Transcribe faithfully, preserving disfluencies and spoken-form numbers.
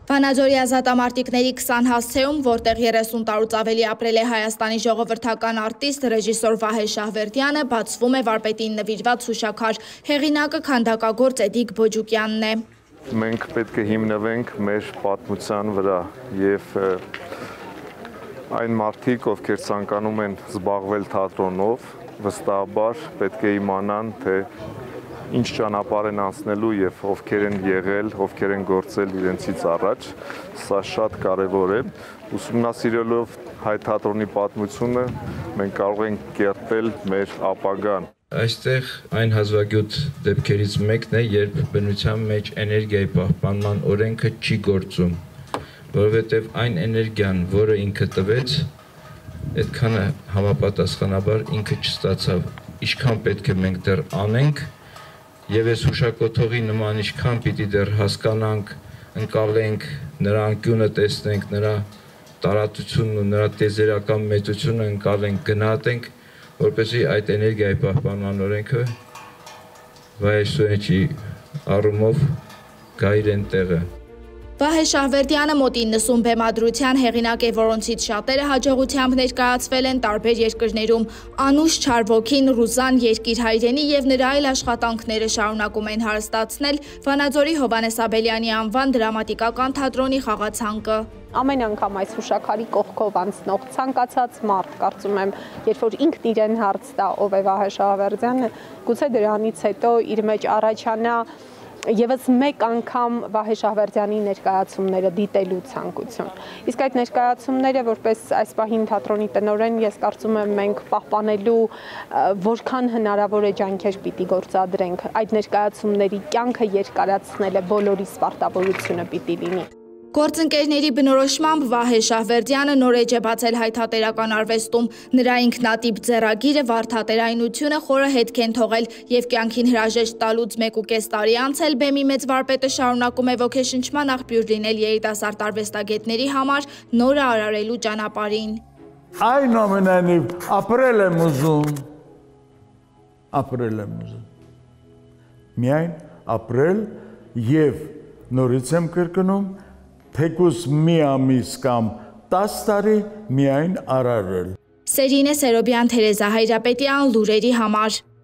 Վանաձորի ազատամարտիկների քսան հասցեում, որտեղ երեսուն տարուց ավելի ապրել է Հայաստանի ժողովրդական արտիստ ռեժիսոր Վահե Շահվերդյանը, բացվում է վարպետին նվիրված հուշաքար։ Հեղինակը քանդակագործ Էդիկ Բոջուկյանն է։ Մենք պետք է հիմնվենք մեր պատմության վրա եւ այն մարդիկ, ովքեր ցանկանում են զբաղվել թատրոնով, վստահաբար պետք է իմանան, թե ինչ ճանապարհ են անցնելու եւ ովքեր են եղել, ովքեր են գործել իրենցից առաջ, սա շատ կարեւոր է։ Ուսումնասիրելով հայ թատրոնի պատմությունը, մենք կարող ենք կերտել մեր ապագան։ Այստեղ այն հազվագյուտ դեպքերից մեկն է, երբ բնության մեջ էներգիայի պահպանման օրենքը չի գործում, որովհետեւ այն էներգիան, որը ինքը տվեց, այդքանը համապատասխանաբար ինքը չստացավ։ Ինչքան պետք է մենք դեռ անենք, եւ այս հուշակոթողի նման ինչքան պիտի դեռ հասկանանք, ընկալենք, նրա անկյունը տեսնենք, նրա տարածությունն ու նրա տեզերական մեծությունը ընկալենք, գնահատենք, որպեսզի այդ էներգիայի պահպանման օրենքը վայրենի առումով գա իրեն տեղը։ Վահե Շահվերդյանը մոտ իննսուն բեմադրության հեղինակ է, որոնցից շատերը հաջողությամբ ներկայացվել են տարբեր երկրներում։ Անուշ Չարվոքին, Ռուզան երկիր հայրենի եւ նրա այլ աշխատանքները շարունակում են հարստացնել Վանաձորի Հովհաննես Աբելյանի անվան դրամատիկական թատրոնի խաղացանկը։ Ամեն անգամ այս հուշաքարի կողքով անցնող ցանկացած մարդ, կարծում եմ, երբ որ ինքն իրեն հարց տա, ով է Վահե Շահվերդյանը, գուցե դրանից հետո իր մեջ առաջանա Եվս մեկ անգամ Վահե Շահվերդյանի ներկայացումները դիտելու ցանկություն։ Իսկ այդ ներկայացումները, որպես այս պահին թատրոնի տնօրեն, ես կարծում եմ մենք պահպանելու որքան հնարավոր է ջանքեր պիտի գործադրենք։ Այդ ներկայացումների կյանքը երկարացնելը բոլորի սպարտավորությունը պիտի լինի։ Գործընկերների բնորոշմամբ Վահե Շահվերդյանը նոր էջ է բացել հայ թատերական արվեստում։ Նրա ինքնատիպ ձեռագիրը վարդաթատերայնությունը խորը հետք են թողել եւ կյանքին հրաժեշտ տալուց մեկ ու կես տարի անց էլ բեմի մեծ վարպետը շարունակում է ոգեշնչման աղբյուր լինել երիտասարդ արվեստագետների համար նորը արարելու ճանապարհին։ Այնուամենայնիվ ապրել եմ ուզում, ապրել եմ ուզում։ Միայն ապրել եւ նորից եմ կրկնում թեկուզ մի ամիս կամ տաս տարի միայն արարել։ Սերինե Սերոբյան, Թերեզա Հայրապետյան, լուրերի համար։